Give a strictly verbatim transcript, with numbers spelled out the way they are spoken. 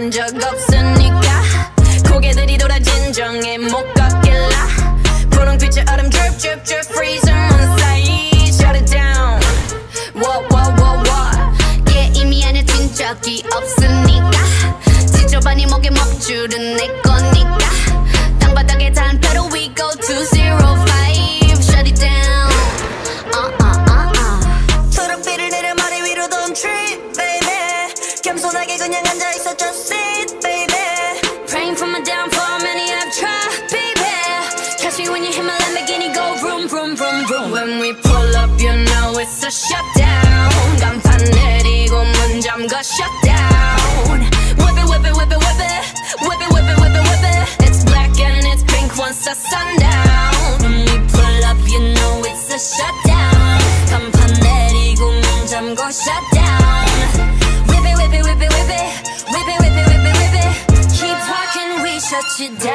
한 적 없으니까 고개들이 돌아 진정해 못 걷길라 분홍빛의 얼음 drip drip drip freeze on side shut it down what what what what 게임이 아니야 진 적이 없으니까 지저분이 목에 먹줄은 내 거니까 땅바닥에 단패로 we go to zero five shut it down uh uh uh uh 초록빛을 내려 머리 위로 don't trip baby 겸손하게 그냥 앉아있어 just sit baby praying for my downfall many have tried baby catch me when you hit my Lamborghini go vroom vroom vroom vroom when we pull up you know it's a shutdown 간판 내리고 문 잠가 shutdown whip it whip it whip it whip it whip it whip it whip it whip it it's black and it's pink once the sundown when we pull up you know it's a shutdown 간판 내리고 문 잠가 shutdown whip it whip it whip it whip it whip it whip it whip it whip it keep talking we shut you down